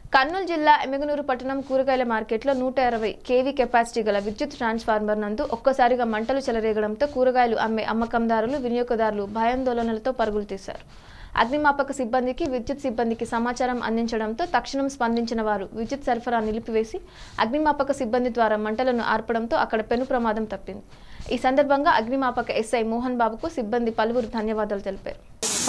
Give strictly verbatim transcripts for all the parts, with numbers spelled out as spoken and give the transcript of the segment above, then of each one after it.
కర్నూలు జిల్లా ఎమ్మిగనూరు పట్టణం కూరగాయల మార్కెట్లో నూట అరవై కేవీ కెపాసిటీ గల విద్యుత్ ట్రాన్స్ఫార్మర్ నందు ఒక్కసారిగా మంటలు చెలరేగడంతో కూరగాయలు అమ్మే అమ్మకందారులు వినియోగదారులు భయాందోళనలతో పరుగులు తీశారు. అగ్నిమాపక సిబ్బందికి విద్యుత్ సిబ్బందికి సమాచారం అందించడంతో తక్షణం స్పందించిన వారు విద్యుత్ సరఫరా నిలిపివేసి అగ్నిమాపక సిబ్బంది ద్వారా మంటలను ఆర్పడంతో అక్కడ పెను ప్రమాదం తప్పింది. ఈ సందర్భంగా అగ్నిమాపక ఎస్ఐ మోహన్ బాబుకు సిబ్బంది పలువురు ధన్యవాదాలు తెలిపారు.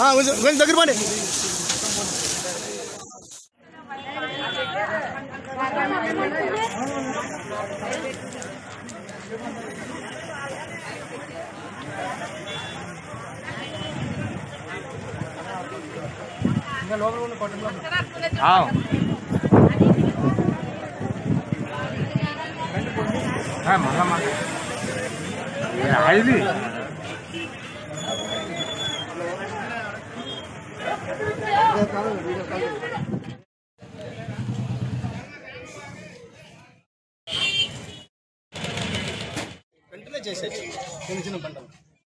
వెంటనే చేసేసి చిన్న చిన్న పంటలు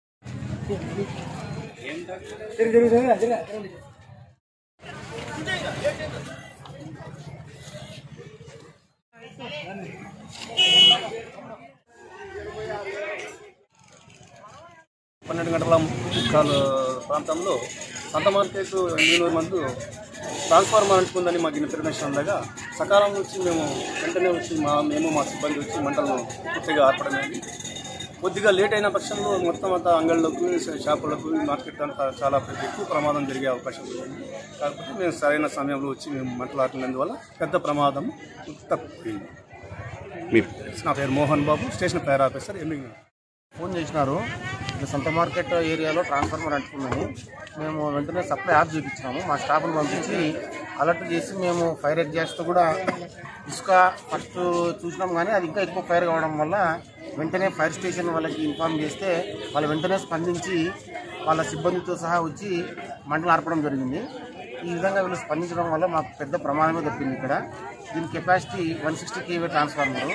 పన్నెండు గంటల ముక్కాలు ప్రాంతంలో సంత మార్కెట్ ఎమ్మిగనూరు మందు ట్రాన్స్ఫార్మర్ అంటుకుందని మాకు ఇన్ఫర్మేషన్ ఉండగా సకాలం నుంచి మేము వెంటనే వచ్చి మా మేము మా సిబ్బంది వచ్చి మంటలను పూర్తిగా ఆర్పడమేది. కొద్దిగా లేట్ అయిన పక్షంలో మొత్తం అంతా అంగళ్ళకు షాపులకు మార్కెట్ అంతా చాలా ఎక్కువ ప్రమాదం జరిగే అవకాశం ఉంది. కాకపోతే మేము సరైన సమయంలో వచ్చి మేము మంటలు ఆర్పినందువల్ల పెద్ద ప్రమాదం తప్పింది. నా పేరు Mohan Babu, station fire officer, Emmiganur. Phone చేసినారు, సంత మార్కెట్ ఏరియాలో ట్రాన్స్ఫార్మర్ అంటుకుందని. మేము వెంటనే సప్లై యాప్ చూపించినాము. మా స్టాఫ్ని పంపించి అలర్ట్ చేసి మేము ఫైర్ ఎగ్జాస్ట్ కూడా ఇసుక ఫస్ట్ చూసినాం, కానీ అది ఇంకా ఎక్కువ ఫైర్ కావడం వల్ల వెంటనే ఫైర్ స్టేషన్ వాళ్ళకి ఇన్ఫార్మ్ చేస్తే వాళ్ళు వెంటనే స్పందించి వాళ్ళ సిబ్బందితో సహా వచ్చి మంటలు ఆర్పడం జరిగింది. ఈ విధంగా వీళ్ళు స్పందించడం వల్ల మాకు పెద్ద ప్రమాదమే తప్పింది. ఇక్కడ దీని capacity one sixty KV transformer.